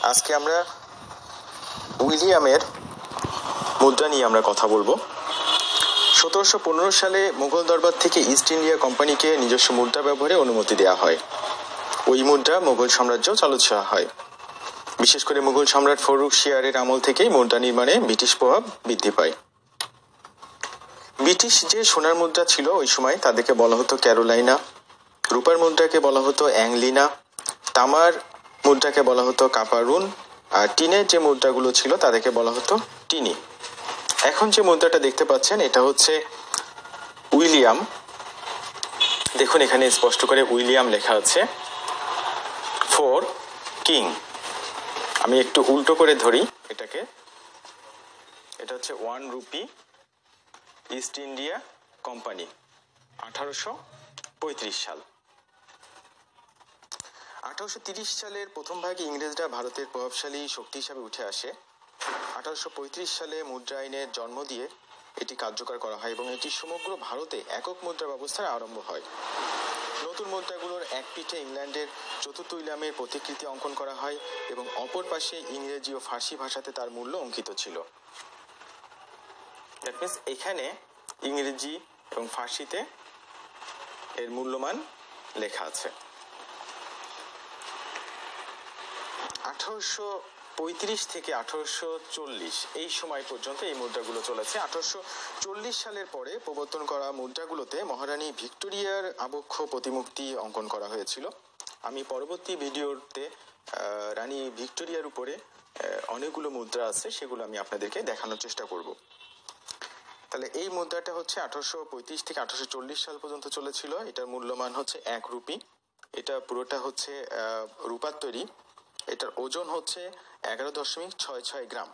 আজকে আমরা উইলিয়ামের মুদ্রা নিয়ে আমরা কথা বলবো। 1715 সালে মুঘল দরবার থেকে ইস্ট ইন্ডিয়া কোম্পানিকে নিজস্ব মুদ্রা ব্যবহারে অনুমতি দেওয়া হয়। ওই মুদ্রা মুঘল সাম্রাজ্য চালু হয়। বিশেষ করে মুঘল সম্রাট ফারুক শিয়ারের আমল থেকেই মুদ্রা নির্মাণে ব্রিটিশ প্রভাব বৃদ্ধি পায়। ব্রিটিশ যে সোনার মুদ্রা ছিল ওই সময় তাদেরকে বলা হতো ক্যারোলাইনা, রূপার মুদ্রাকে বলা হতো অ্যাংলিনা, তামার মুদ্রাকে বলা হতো কাপারুন, আর টিনের যে মুদ্রাগুলো ছিল তাদেরকে বলা হতো টিনি। এখন যে মুদ্রাটা দেখতে পাচ্ছেন এটা হচ্ছে উইলিয়াম। দেখুন এখানে স্পষ্ট করে উইলিয়াম লেখা আছে, ফর কিং। আমি একটু উল্টো করে ধরি এটাকে। এটা হচ্ছে 1 রুপি, ইস্ট ইন্ডিয়া কোম্পানি, 1835 সাল। 1830 সালের প্রথম ভাগে ইংরেজরা ভারতের প্রভাবশালী শক্তি হিসাবে উঠে আসে। 1835 সালে মুদ্রা আইনের জন্ম দিয়ে এটি কার্যকর করা হয় এবং এটি সমগ্র ভারতে একক মুদ্রা ব্যবস্থার আরম্ভ হয়। নতুন মুদ্রাগুলোর এক পিঠে ইংল্যান্ডের চতুর্থ উইলিয়ামের প্রতিকৃতি অঙ্কন করা হয় এবং অপর পাশে ইংরেজি ও ফার্সি ভাষাতে তার মূল্য অঙ্কিত ছিল। দ্যাট মিনস এখানে ইংরেজি এবং ফার্সিতে এর মূল্যমান লেখা আছে। 1835 থেকে 1840 এই সময় পর্যন্ত এই মুদ্রাগুলো চলেছে। 1840 সালের পরে প্রবর্তন করা মুদ্রাগুলোতে মহারানী ভিক্টোরিয়ার আবক্ষ প্রতিমূর্তি অঙ্কন করা হয়েছিল। আমি পরবর্তী ভিডিওতে রানী ভিক্টোরিয়ার উপরে অনেকগুলো মুদ্রা আছে, সেগুলো আমি আপনাদেরকে দেখানোর চেষ্টা করব। তাহলে এই মুদ্রাটা হচ্ছে 1835 থেকে 1840 সাল পর্যন্ত চলেছিল। এটার মূল্যমান হচ্ছে 1 রুপি। এটা পুরোটা হচ্ছে রূপার তৈরি। এটার ওজন হচ্ছে 11.66 গ্রাম।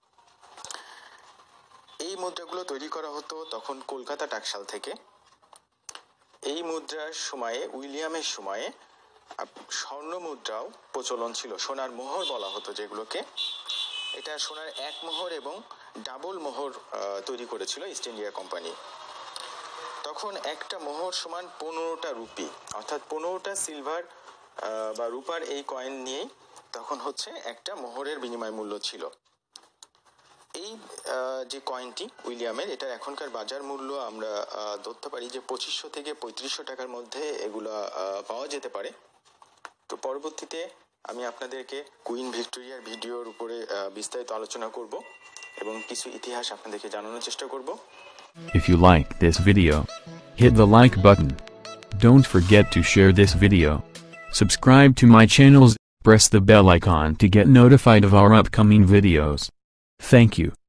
এই মুদ্রাগুলো তৈরি করা হতো তখন কলকাতা টাকশাল থেকে। এই মুদ্রার সময়ে, উইলিয়ামের সময়ে স্বর্ণ মুদ্রাও প্রচলন ছিল। সোনার মোহর বলা হতো যেগুলোকে। এটা সোনার 1 মোহর এবং ডাবল মোহর তৈরি করেছিল ইস্ট ইন্ডিয়া কোম্পানি। তখন একটা মোহর সমান 15টা রুপি, অর্থাৎ 15টা সিলভার বা রূপার এই কয়েন নিয়েই তখন হচ্ছে একটা মোহরের বিনিময় মূল্য ছিল। এই যে কয়েনটি উইলিয়ামের, এটার এখনকার বাজার মূল্য আমরা ধরতে পারি যে 2500 থেকে 3500 টাকার মধ্যে এগুলা পাওয়া যেতে পারে। তো পরবর্তীতে আমি আপনাদেরকে কুইন ভিক্টোরিয়ার ভিডিওর উপরে বিস্তারিত আলোচনা করব এবং কিছু ইতিহাস আপনাদেরকে জানানোর চেষ্টা করব। If you like this video, hit the like button. Don't forget to share this video. Subscribe to my channels, press the bell icon to get notified of our upcoming videos. Thank you.